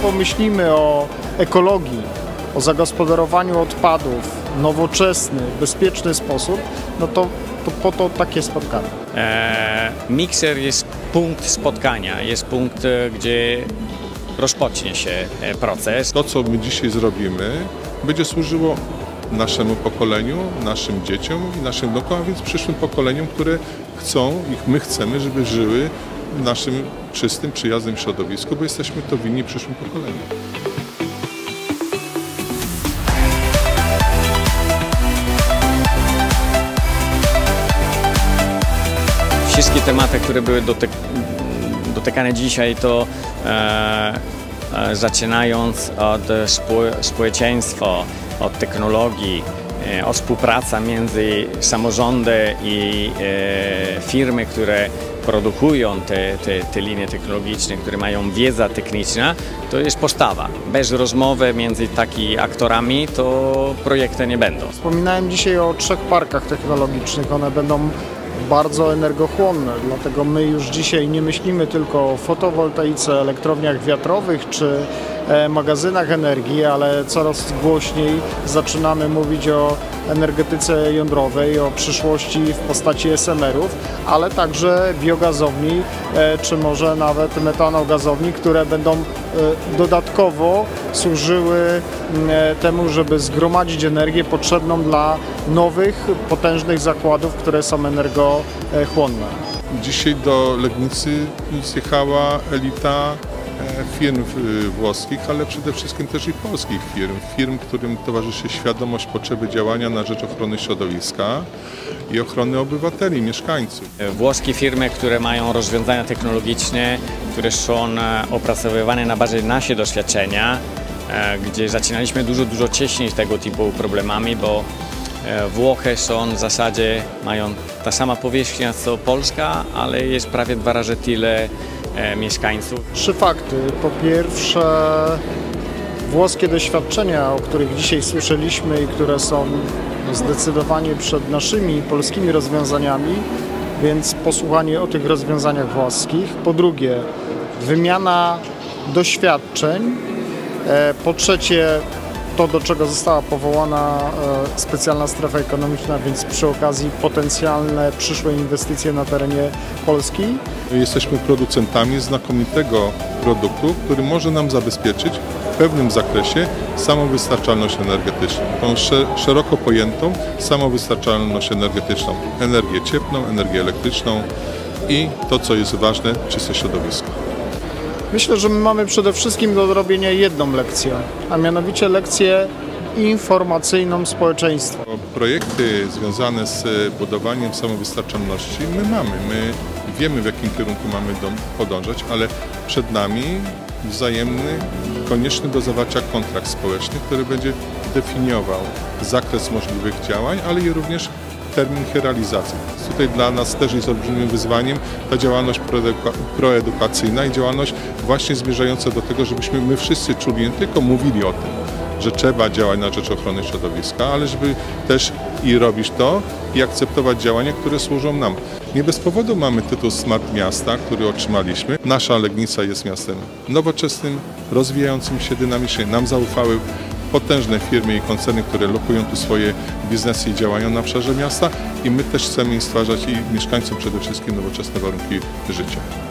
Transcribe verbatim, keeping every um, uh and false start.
tylko myślimy o ekologii, o zagospodarowaniu odpadów w nowoczesny, bezpieczny sposób, no to, to po to takie spotkanie. E, mikser jest punkt spotkania, jest punkt, gdzie rozpocznie się proces. To, co my dzisiaj zrobimy, będzie służyło naszemu pokoleniu, naszym dzieciom i naszym wnukom, a więc przyszłym pokoleniom, które chcą i my chcemy, żeby żyły w naszym czystym, przyjaznym środowisku, bo jesteśmy to winni przyszłym pokoleniom. Wszystkie tematy, które były dotyk dotykane dzisiaj, to e, e, zaczynając od społeczeństwa, od technologii, e, od współpracy między samorządy i e, firmy, które produkują te, te, te linie technologiczne, które mają wiedzę techniczną, to jest postawa. Bez rozmowy między takimi aktorami to projekty nie będą. Wspominałem dzisiaj o trzech parkach technologicznych, one będą bardzo energochłonne, dlatego my już dzisiaj nie myślimy tylko o fotowoltaice, elektrowniach wiatrowych czy magazynach energii, ale coraz głośniej zaczynamy mówić o energetyce jądrowej, o przyszłości w postaci es em erów, ale także biogazowni, czy może nawet metanogazowni, które będą dodatkowo służyły temu, żeby zgromadzić energię potrzebną dla nowych, potężnych zakładów, które są energochłonne. Dzisiaj do Legnicy zjechała elita firm włoskich, ale przede wszystkim też i polskich firm. Firm, którym towarzyszy świadomość potrzeby działania na rzecz ochrony środowiska i ochrony obywateli, mieszkańców. Włoskie firmy, które mają rozwiązania technologiczne, które są opracowywane na bazie naszych doświadczenia, gdzie zaczynaliśmy dużo, dużo wcześniej z tego typu problemami, bo Włochy są w zasadzie, mają ta sama powierzchnia co Polska, ale jest prawie dwa razy tyle mieszkańców. Trzy fakty. Po pierwsze, włoskie doświadczenia, o których dzisiaj słyszeliśmy i które są zdecydowanie przed naszymi polskimi rozwiązaniami, więc posłuchanie o tych rozwiązaniach włoskich. Po drugie, wymiana doświadczeń. Po trzecie, to, do czego została powołana specjalna strefa ekonomiczna, więc przy okazji potencjalne przyszłe inwestycje na terenie Polski. Jesteśmy producentami znakomitego produktu, który może nam zabezpieczyć w pewnym zakresie samowystarczalność energetyczną. Tą szeroko pojętą samowystarczalność energetyczną. Energię cieplną, energię elektryczną i to, co jest ważne, czyste środowisko. Myślę, że my mamy przede wszystkim do zrobienia jedną lekcję, a mianowicie lekcję informacyjną społeczeństwa. Projekty związane z budowaniem samowystarczalności my mamy. My wiemy, w jakim kierunku mamy podążać, ale przed nami wzajemny, konieczny do zawarcia kontrakt społeczny, który będzie definiował zakres możliwych działań, ale i również termin ich realizacji. Tutaj dla nas też jest olbrzymim wyzwaniem ta działalność proedukacyjna i działalność właśnie zmierzająca do tego, żebyśmy my wszyscy czuli, nie tylko mówili o tym, że trzeba działać na rzecz ochrony środowiska, ale żeby też i robić to i akceptować działania, które służą nam. Nie bez powodu mamy tytuł Smart Miasta, który otrzymaliśmy. Nasza Legnica jest miastem nowoczesnym, rozwijającym się dynamicznie. Nam zaufały potężne firmy i koncerny, które lokują tu swoje biznesy i działają na obszarze miasta i my też chcemy im stwarzać i mieszkańcom przede wszystkim nowoczesne warunki życia.